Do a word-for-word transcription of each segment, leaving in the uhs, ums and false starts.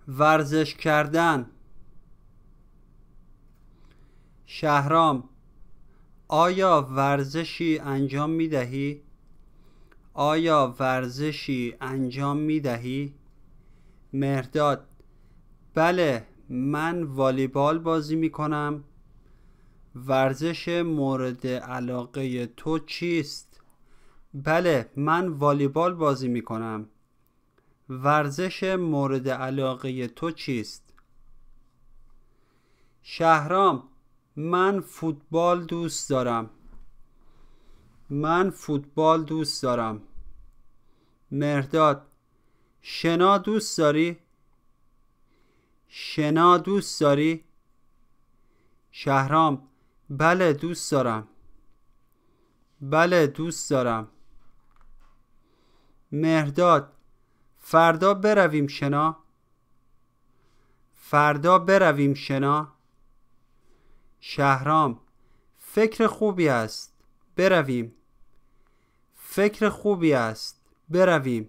ورزش کردن. شهرام، آیا ورزشی انجام می دهی؟ آیا ورزشی انجام می دهی؟ مهرداد: بله، من والیبال بازی می کنم. ورزش مورد علاقه تو چیست؟ بله، من والیبال بازی می کنم. ورزش مورد علاقه تو چیست؟ شهرام: من فوتبال دوست دارم. من فوتبال دوست دارم. مهرداد: شنا دوست داری؟ شنا دوست داری؟ شهرام: بله دوست دارم. بله دوست دارم. مهرداد: فردا برویم شنا؟ فردا برویم شنا؟ شهرام: فکر خوبی است، برویم. فکر خوبی است، برویم.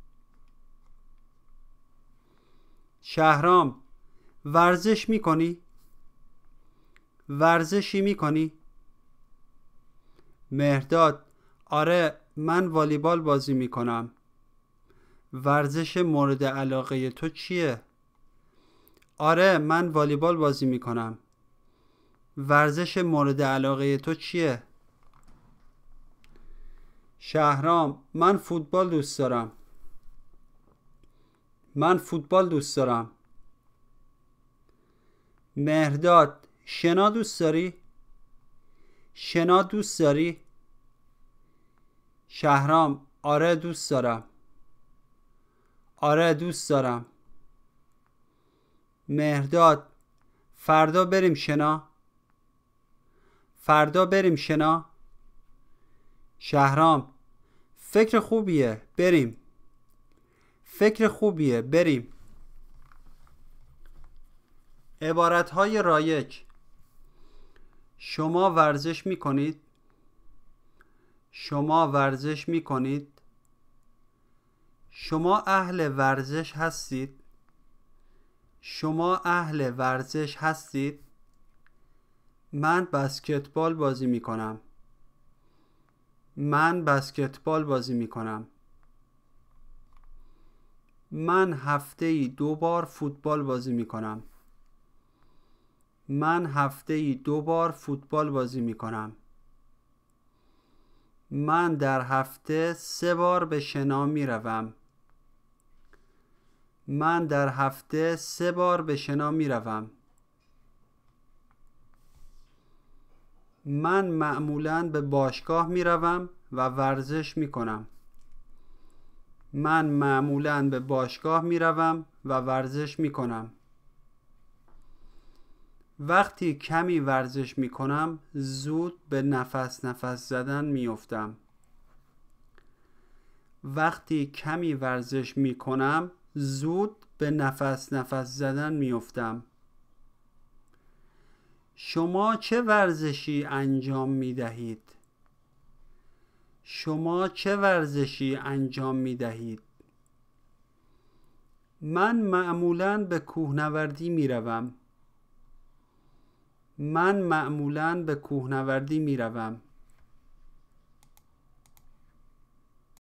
شهرام: ورزش می کنی؟ ورزشی می کنی؟ مهرداد: آره، من والیبال بازی می کنم. ورزش مورد علاقه تو چیه؟ آره، من والیبال بازی می کنم. ورزش مورد علاقه تو چیه؟ شهرام: من فوتبال دوست دارم. من فوتبال دوست دارم. مهرداد: شنا دوست داری؟ شنا دوست داری؟ شهرام: آره دوست دارم. آره دوست دارم. مهرداد: فردا بریم شنا؟ فردا بریم شنا؟ شهرام: فکر خوبیه، بریم. فکر خوبیه، بریم. عبارتهای رایج: شما ورزش می کنید؟ شما ورزش می کنید؟ شما اهل ورزش هستید؟ شما اهل ورزش هستید؟ من بسکتبال بازی می کنم. من بسکتبال بازی می کنم. من هفته‌ای دو بار فوتبال بازی می کنم. من هفته‌ای دو بار فوتبال بازی می کنم. من در هفته سه بار به شنا می روم. من در هفته سه بار به شنا می روم. من معمولاً به باشگاه می روم و ورزش می کنم. من معمولاً به باشگاه می روم و ورزش می کنم. وقتی کمی ورزش می کنم زود به نفس نفس زدن می افتم. وقتی کمی ورزش می کنم زود به نفس نفس زدن می افتم. شما چه ورزشی انجام می دهید؟ شما چه ورزشی انجام می دهید؟ من معمولاً به کوهنوردی می روم. من معمولاً به کوهنوردی می روم.